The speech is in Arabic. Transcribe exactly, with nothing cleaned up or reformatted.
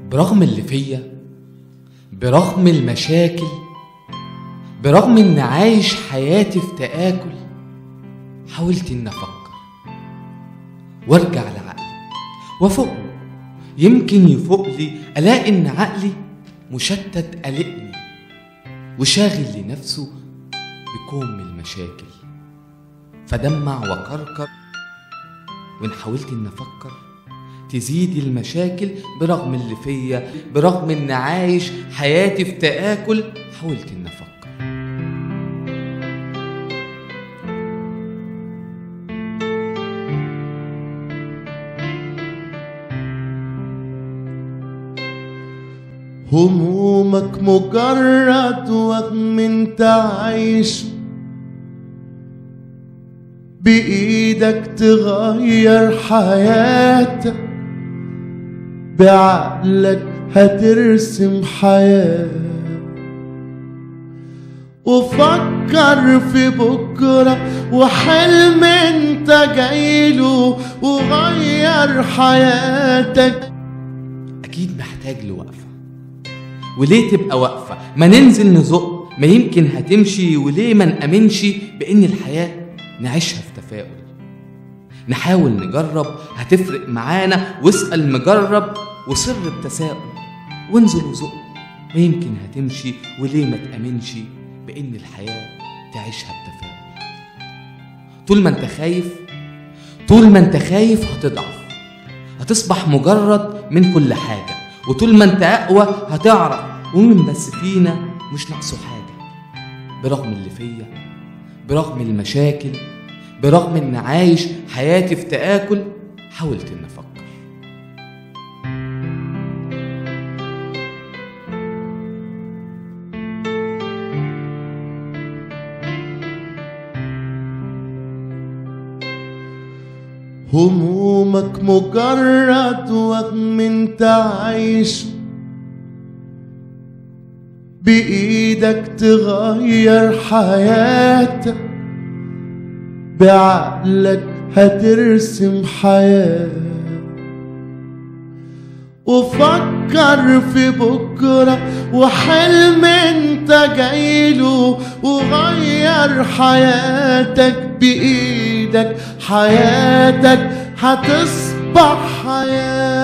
برغم اللي فيا، برغم المشاكل، برغم ان عايش حياتي في تآكل، حاولت ان افكر وارجع لعقلي وافوق. يمكن يفوق لي الاقي ان عقلي مشتت قلقني وشاغل لنفسه بكوم المشاكل، فدمع وكركر. وان حاولت ان افكر تزيد المشاكل، برغم اللي فيا، برغم ان عايش حياتي في تآكل، حاولت ان افكر. همومك مجرد وهم انت عايشه، بإيدك تغير حياتك، بعقلك هترسم حياة. وفكر في بكرة وحلم انت جايله، وغير حياتك. اكيد محتاج لوقفة، وليه تبقى واقفة؟ ما ننزل نزق، ما يمكن هتمشي. وليه ما نأمنش بان الحياة نعيشها في تفاؤل؟ نحاول نجرب، هتفرق معانا. واسأل مجرب وسر بتساؤل، وانزل وزق، ما يمكن هتمشي. وليه ما تأمنش بان الحياة تعيشها بتفاؤل؟ طول ما انت خايف، طول ما انت خايف هتضعف، هتصبح مجرد من كل حاجة. وطول ما انت اقوى هتعرف ومين بس فينا مش ناقصه حاجة. برغم اللي فيا، برغم المشاكل، برغم ان عايش حياتي في تآكل، حاولت ان افكر. همومك مجرد وهم انت عايشه، بإيدك تغير حياتك، بعقلك هترسم حياة. وفكر في بكرة وحلم انت جايله، وغير حياتك بإيدك. حياتك هتصبح حياة.